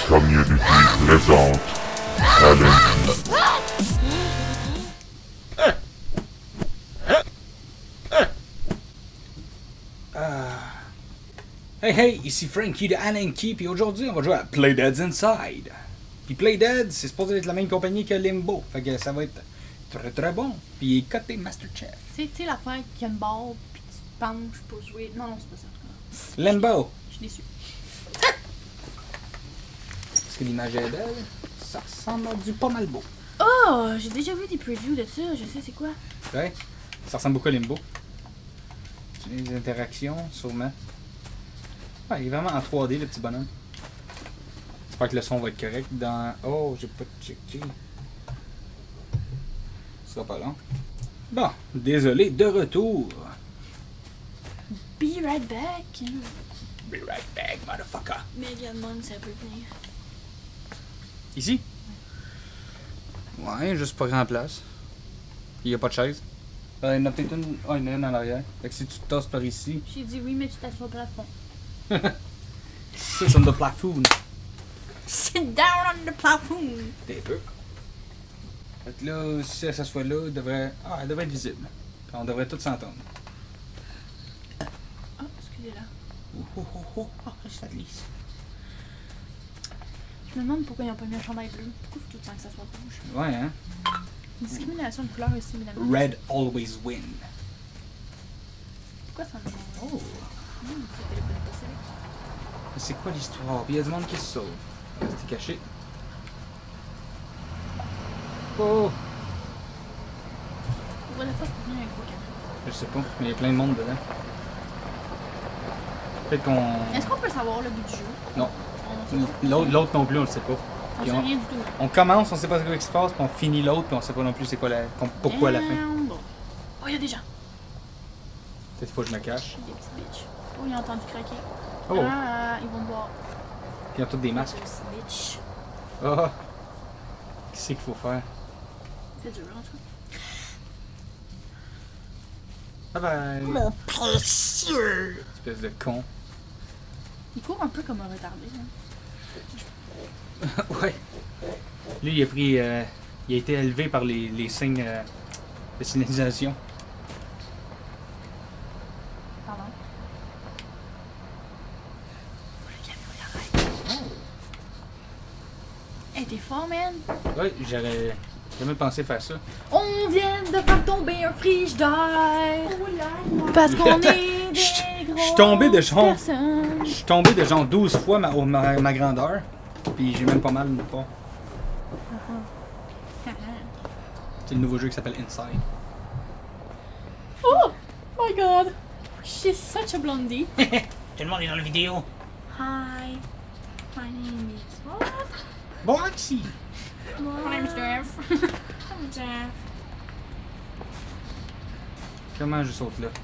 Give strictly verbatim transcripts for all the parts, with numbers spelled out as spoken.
Community présente Talent. Hey hey, ici Frankie de Ananke, puis aujourd'hui on va jouer à Play Dead's Inside. Puis Play Dead, c'est supposé être la même compagnie que Limbo, fait que ça va être très très bon. Puis il est coté Masterchef. Tu sais l'affaire qui a une barre, puis tu te penches pour jouer. Non, non, c'est pas ça. En tout cas. Limbo! Je suis déçu. Est-ce que l'image est belle? Ça ressemble à du pas mal beau. Oh, j'ai déjà vu des previews de ça, je sais c'est quoi. Ouais, ça ressemble beaucoup à Limbo. Les interactions, sûrement. Ouais, il est vraiment en trois D, le petit bonhomme. J'espère que le son va être correct dans... Oh, j'ai pas checké. Ce sera pas long. Bon, désolé, de retour. Be right back. Be right back, motherfucker. Mais il y a demande ça peut venir. Ici? Ouais, juste pas grand place. Il y a pas de chaise. Euh, il y en a peut-être une... Oh, il y en a une en arrière. Fait que si tu te tasses par ici... J'ai dit oui, mais tu t'assois au plafond. C'est sur le plafond. Sit down on the plafond. T'es peu. Fait que là, si elle s'assoit là, elle devrait... Ah, elle devrait être visible. Puis on devrait tous s'entendre. Oh, excusez-là. Oh, oh, oh, oh, oh, ça glisse. Je me demande pourquoi ils n'ont pas mis un chandail bleu. Pourquoi faut tout le temps que ça soit rouge? Ouais, hein? Une discrimination de couleur ici, mesdames. Red always win. Pourquoi ça me... Oh. Mmh, ce téléphone est passé. C'est quoi l'histoire? Puis il y a du monde qui se sauve. C'était caché. Oh! Pourquoi la fois pour venir avec vos caméras? Je sais pas, mais il y a plein de monde dedans. Peut-être qu'on... Est-ce qu'on peut savoir le but du jeu? Non. On sait pas. L'autre l'autre non plus, on le sait pas. On Puis sait on, rien du tout. on commence, on sait pas ce qui se passe, puis on finit l'autre, puis on sait pas non plus c'est quoi la... pourquoi à la fin. Damn, bon. Oh, il y a des gens. Peut-être faut que je me cache. Des petits bitches. Oh, il a entendu craquer. Oh! Ah, ils vont me voir. Puis ils ont tous des masques. Des bitches. Oh! Qu'est-ce qu'il faut faire? C'est dur, en tout cas. Bye bye! Mon précieux! Espèce de con. Il court un peu comme un retardé. Hein. Ouais. Lui, il a pris... Euh, il a été élevé par les, les signes euh, de signalisation. Pardon. Le camion, il arrête. Hey, t'es fort, man! Ouais, j'aurais jamais pensé faire ça. On vient de faire tomber un frigidaire! Parce qu'on est des Je grosses suis tombé de genre... personnes. Je suis tombé de genre douze fois ma, ma, ma grandeur. Puis j'ai même pas mal de pas. C'est le nouveau jeu qui s'appelle Inside. Oh my god! She's such a blondie. Tout le monde est dans la vidéo. Hi. My name is what? Boxy! My name's Jeff. I'm Jeff. Comment je saute là?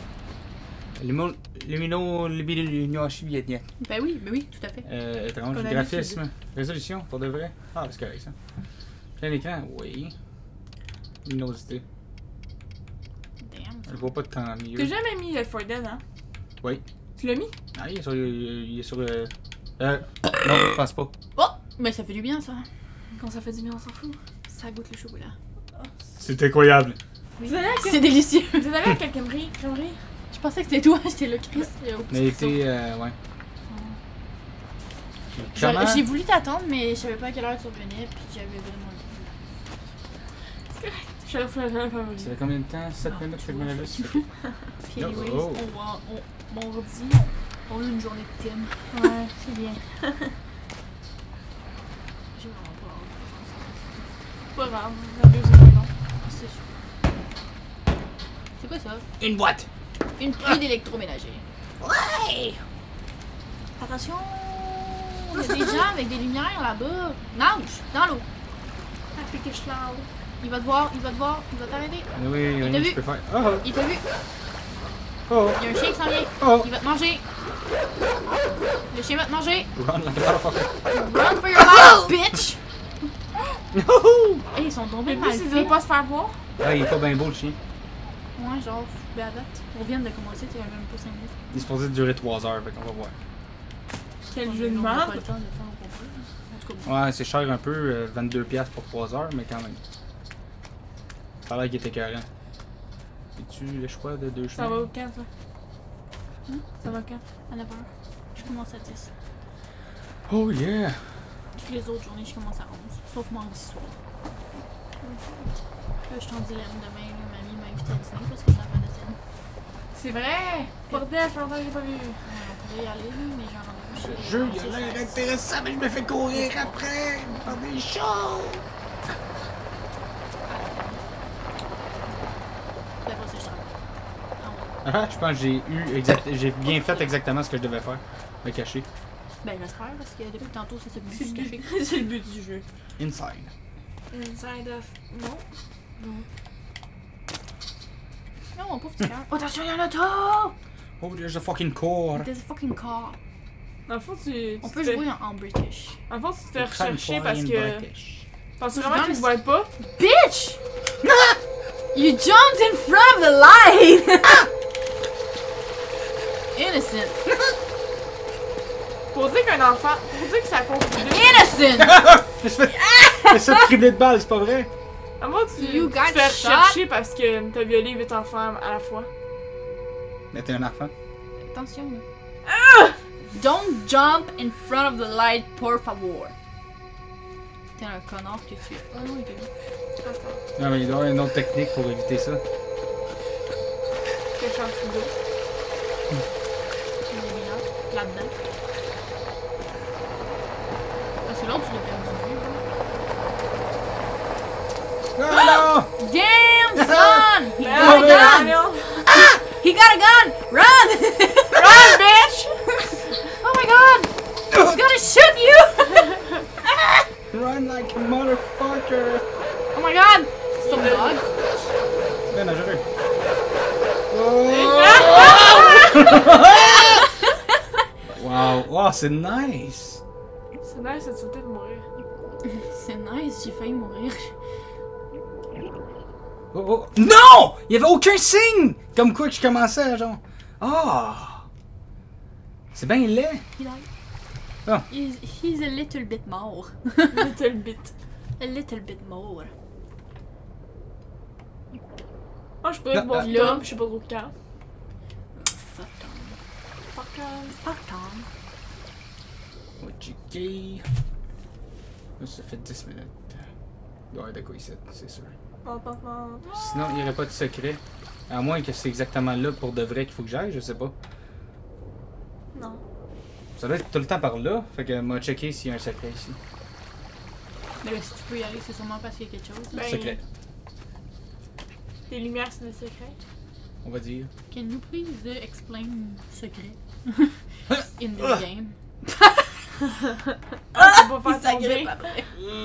Lumino Luminoshi Vietnam. Ben oui, ben oui, tout à fait. Euh, étrange. Qu'on a Graphisme. vu. Résolution, pour de vrai. Ah, c'est correct ça. Plein d'écran, oui. Luminosité. Damn. Je vois pas de temps mieux. T'as jamais mis Left four Dead, hein? Oui. Tu l'as mis? Ah, il est sur. Il est sur. Euh. euh non, je pense pas. Oh! Ben ça fait du bien ça. Quand ça fait du bien, on s'en fout. Ça goûte le chocolat. C'est incroyable. Vous allez à C'est quel... délicieux. Vous allez à quelle crèmerie? Crèmerie? Je pensais que c'était toi, j'étais le Chris. euh, au petit Mais Christo. était. Euh, ouais. J'ai Comment? j'ai voulu t'attendre, mais je savais pas à quelle heure tu revenais, puis j'avais vraiment le Je suis à la fois la favori. Ça fait combien de temps? sept Non, minutes que je tu me vois. lève juste? Puis Oh, anyways, oh. on va, on, on redit, on, on a eu une journée de thème. Ouais. C'est bien. J'ai vraiment pas hâte de faire ça. Pas grave, la deuxième est non. C'est sûr. C'est quoi ça? Une boîte! Une pluie d'électroménager. Ouais! Attention! Il y a des gens avec des lumières là-bas. Nage! Dans l'eau! Happy que je l'ai. Il va te voir, il va te voir, il va t'arrêter. Oui, il y a Il rien t'a que vu? je peux faire. Oh! Il t'a vu? Oh! Il y a un chien qui s'en vient. Oh! Il va te manger. Le chien va te manger. Run like a motherfucker! Run for your life, bitch! No! Hey, ils sont tombés Le mal but, c'est de faits. pas se faire voir. Ah, il est pas bien beau le chien. Ouais, genre, ben à date. On vient de commencer, tu même pas cinq minutes. Il est supposé durer trois heures, fait qu'on va voir. Quel On jeu de on a pas merde. le temps de faire au complet. tout cas. Ouais, c'est cher un peu, euh, vingt-deux piastres pour trois heures, mais quand même. Ça a l'air qu'il était écœurant. Es-tu le choix de deux Ça chemins? va au quand, toi? Hein? Ça va quand? À neuf heures. Je commence à dix. Oh yeah! Toutes les autres journées, je commence à onze. Sauf mardi soir. Là, je suis en dilemme demain. Là, mamie m'a invité à dîner parce que c'est la fin de scène. C'est vrai! Bordel, ça fait longtemps que j'ai pas vu. Ouais, on pourrait y aller, là, mais j'ai un rendez-vous chez Le jeu, il a dentiste l'air à- intéressant, mais je me fais courir après par des choses! Puis après ça, je travaille. Ah ouais. Ah, je pense que j'ai eu exact... j'ai bien fait exactement ce que je devais faire. Me cacher. Ben, j'espère, parce que depuis tantôt, c'est ça le but de se cacher. C'est le but du jeu. Inside. Inside of. Non. Non. Non, mon pauvre petit cœur. Oh, attention, il y a un auto! Oh, there's a fucking core. There's a fucking car. Dans le fond, tu. On tu peut te fais- jouer en, en British. Dans le fond, tu te fais We're trying to rechercher fly parce in que. British. Penses-tu C'est vraiment dans qu'ils te le- voient pas? Bitch! You jumped in front of the light! Innocent. Pour dire qu'un enfant. Pour dire que ça conclut. Innocent! Je fais... Fais ça de criblé de balles, c'est pas vrai? À moi, tu, You tu got te fais shot? rechercher parce que t'as violé huit enfants à la fois. Mais t'es un enfant. Attention. là. Don't jump in front of the light, por favor. T'es un connard que tu es. Oh non, il est bien. Attends. Non, mais il doit y avoir une autre technique pour éviter ça. Que je suis en dessous d'eau. Il est bien là, là-dedans. Parce que l'autre, tu l'as perdu de vue. Non, non! Damn, son! He Ah, got a gun! Daniel! He got a gun! Run! Run, bitch! Oh my god! He's gonna shoot you! Run like a motherfucker! Oh my god! Some dog. C'est bien dangereux. Wow, wow, c'est nice! C'est nice, ça te peut-être mourir. C'est nice, j'ai failli mourir. Oh, oh. Non! Il y avait aucun signe! Comme quoi que je commençais, genre. Ah! C'est bien laid! He died. Ah. He's, he's a little bit more. Little bit. A little bit more. Moi, je pourrais Non, boire là. Tom, je sais pas trop quand. Fuck Tom. Fuck Tom. Fuck Tom. Ok. Là, ça fait dix minutes. Il doit y avoir de quoi ici, c'est sûr. Non, pas non. Sinon, il n'y aurait pas de secret. À moins que c'est exactement là pour de vrai qu'il faut que j'aille, je sais pas. Non. Ça doit être tout le temps par là, fait que m'a checké s'il y a un secret ici. Mais là, si tu peux y aller, c'est sûrement parce qu'il y a quelque chose. là. Ben, Secret, Tes lumières, c'est des secrets. on va dire. Can you please uh, explain secret in this game? Ah, tu peux pas Il faire s'agrippe tomber. après.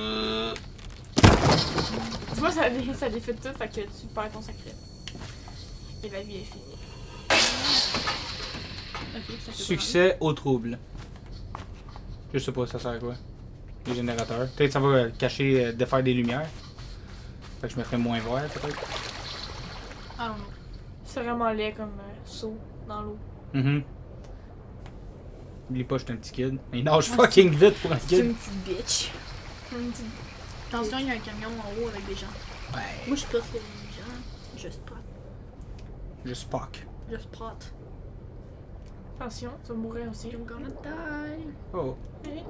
Tu vois, ça, dé- ça défait tout, fait que tu perds ton secret. Et la vie est finie. Ok, ça fait Succès au trouble. Je sais pas, ça sert à quoi. Les générateurs. Peut-être ça va euh, cacher, euh, défaire des lumières. Fait que je me ferai moins vert, peut-être. I don't know. C'est vraiment laid comme euh, saut dans l'eau. Mhm. N'oublie pas, je suis un petit kid. Il nage fucking vite pour un C'est kid. une petite bitch. Une petite- Attention, il y a un camion en haut avec des gens. Ouais. Moi, je spot les gens. Je spot. Je Spock. Je spot. Attention, tu vas mourir aussi. You're gonna die. Oh. You're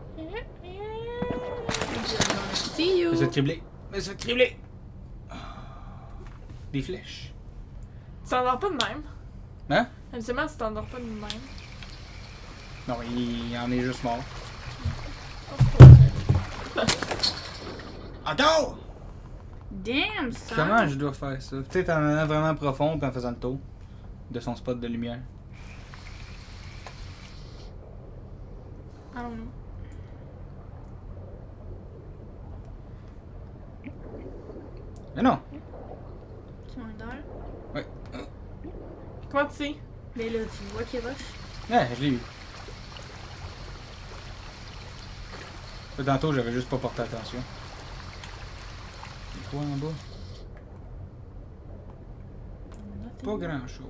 gonna see you. Mais c'est criblé. Mais c'est criblé. Ah. Des flèches. Tu t'endors pas de même. Hein? Habituellement, tu t'endors pas de même. Non, il en est juste mort. Encore! Damn, ça. Comment je dois faire ça? Peut-être en allant vraiment profond et en faisant le tour de son spot de lumière. I don't know. Mais non! Tu m'en donnes? Ouais. Comment tu sais? Mais là, tu vois qu'il rush. Ouais, je l'ai eu. Tantôt, j'avais juste pas porté attention. Il y a quoi en bas? Pas grand chose.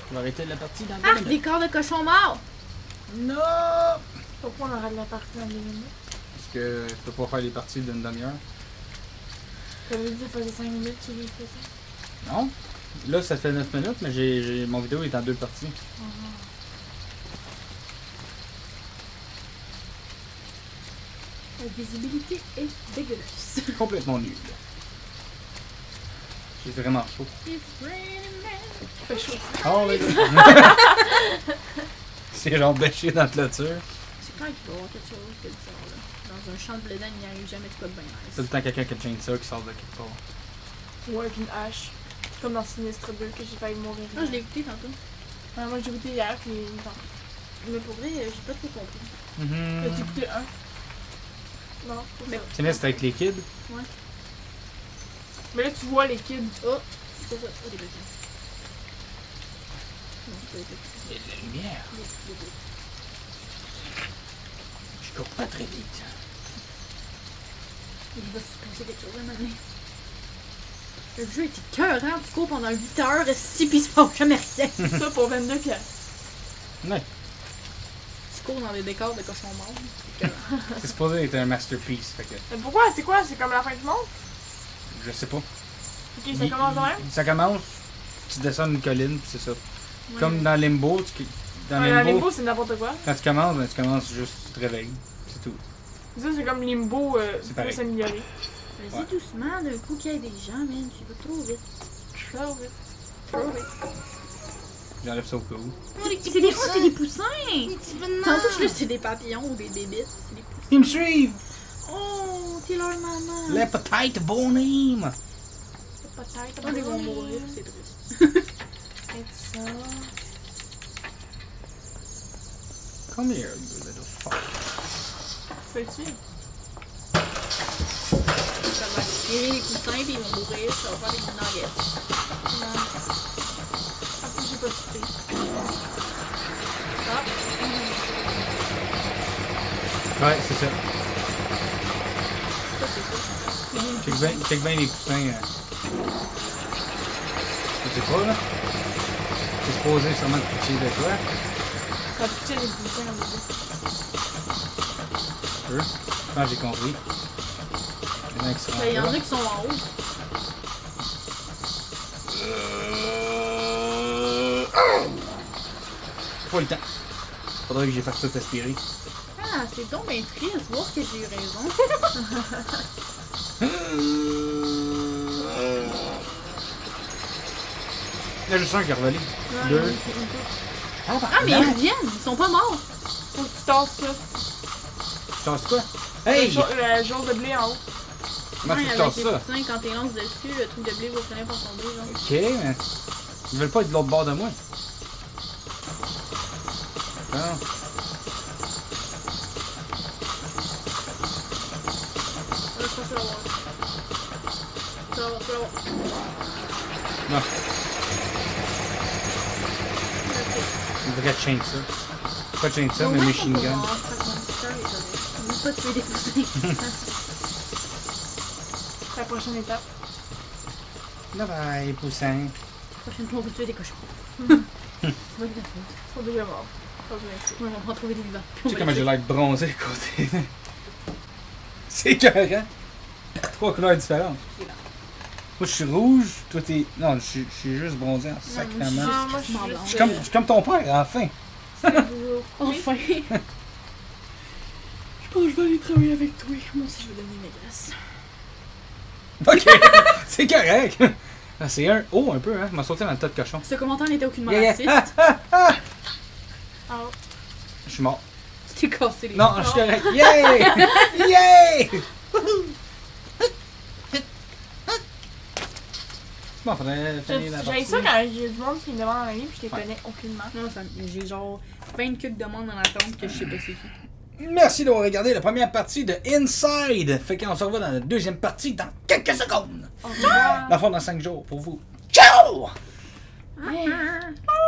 Je vais arrêter la partie dans deux Ah, minutes. des corps de cochon mort! Non! Pourquoi on arrête la partie dans deux minutes? Parce que je peux pas faire les parties d'une demi-heure. T'avais dit que ça faisait cinq minutes que j'ai fait ça. Non? Là, ça fait neuf minutes, mais j'ai, j'ai- mon vidéo est en deux parties. La visibilité est dégueulasse. Complètement nul. J'ai vraiment chaud. Fait chaud. Oh, les gars! C'est genre bêché dans la clôture. C'est clair qu'il doit y avoir quelque chose de bizarre là. Dans un champ de blé, il n'y arrive jamais de quoi de bien C'est tout le nice. temps quelqu'un qui a une chainsaw qui sort de quelque part. Ouais, avec une hache. Comme dans Sinistre deux que j'ai failli mourir. Ah, je l'ai écouté tantôt. Ouais, moi j'ai écouté hier, puis non. Mais pour vrai, euh, j'ai pas trop compris. Mhm. As-tu écouté un? Non, c'est Mais- ça. C'est là, c'était avec les kids. Mais là, tu vois les kids. Oh! C'est pas ça. Oh, des bébés. Non, c'est pas des bébés. Il y a de la lumière. Des petits bébés. Je cours pas très vite. Il va se passer quelque chose à un moment donné. Le jeu était cœur, hein? Tu cours pendant huit heures, si pis il se passe jamais rien. Ça pour vingt-deux piastres. Ouais. Tu cours dans des décors de cochons morts. C'est supposé être un masterpiece, fait que Mais pourquoi? C'est quoi? C'est comme la fin du monde? je sais pas. Ok, ça commence de même? Ça commence, tu descends une colline, pis c'est ça. Ouais. Comme dans Limbo, tu, dans Ouais, la Limbo, limbo, c'est n'importe quoi. quand tu commences, ben, tu commences juste, tu te réveilles. C'est tout. Ça, c'est comme limbo euh, C'est pour pareil. s'améliorer. Vas-y Ouais. doucement, d'un coup qu'il y ait des gens, man. Tu vas trop vite. Trop vite. Trop vite. J'enlève ça au cas où. C'est des, oh, c'est des poussins! Tantôt, je c'est des papillons ou des bébites. C'est des poussins. Ils me suivent! Oh, t'es leur maman. Les petites bonhommes! Peut-être. Oh, ils vont mourir, c'est triste. Peut-être ça. Come here, you little fuck. Peux-tu? Ça va aspirer les poussins puis ils vont mourir. Ça va faire des nuggets. Non. Après, j'ai pas soupé. Ah. Ouais, c'est ça. Ça, c'est ça. Check bien, check bien les poussins. Euh. Je sais pas, là. C'est supposé sûrement te pitcher de quoi. Ça pitchait les poussins au début. Un peu. Je pense que j'ai compris. Il y en a qui sont Ben, il y en là. a qui sont en haut. Pas le temps. Faudrait que j'ai fasse tout aspirer. Ah, c'est donc bien triste voir que j'ai eu raison. Il y a juste un qui est revenu. Ouais, Deux. il y en a une couple. Ah, mais ils reviennent. Ils sont pas morts. Faut que tu tasses ça. Tu tasses quoi? Hey! Le jour- Le jour de blé en haut. Comment Ouais, tu avec tasses les ça? poussins, quand t'es lance dessus, le truc de blé va finir par tomber, genre. Ok, mais. Ils veulent pas être de l'autre bord de moi. Non. Ah, je pense que tu vas voir. Tu vas voir, tu vas voir. Non. That's it. Une vraie chainsaw. Pas de chainsaw, Au mais moins, machine faut pas gun. voir, ça compte ça, les amis. On veut pas tuer des poussins. La prochaine étape. Bye bye, poussin. Prochaine fois, on va tuer des cochons. C'est pas de la faute. Faut déjà mort. Pas bien sûr. Ouais, on va en trouver des vivants. Tu sais comment j'ai l'air bronzé à côté. C'est écœurant. Trois couleurs différentes. Moi je suis rouge, toi t'es. Non, je suis- je suis juste bronzé en je suis sacrament. juste- Ah, moi, je suis quasiment juste, blanc. Je suis comme, je suis comme ton père, enfin. Enfin! Je pense que je vais aller travailler avec toi. Moi aussi, je vais devenir maîtresse. Ok, c'est correct. Ah, c'est un. Oh, un peu, hein. Je m'en sauté dans le tas de cochon. Ce commentaire n'était aucunement Yeah, yeah. raciste. Ah, Je suis mort. Tu t'es cassé les Non, je suis correct. Yay! Yay! Bon, faudrait finir la J'ai partie. ça quand il y a du monde qui me demande dans la vie puis je les Ouais. connais aucunement. Non, ça- j'ai genre vingt queues de demandes en attente que je sais pas c'est qui. Merci d'avoir regardé la première partie de Inside. Fait qu'on se revoit dans la deuxième partie dans quelques secondes. Au revoir. La fois dans cinq jours pour vous. Ciao! Ah, ah.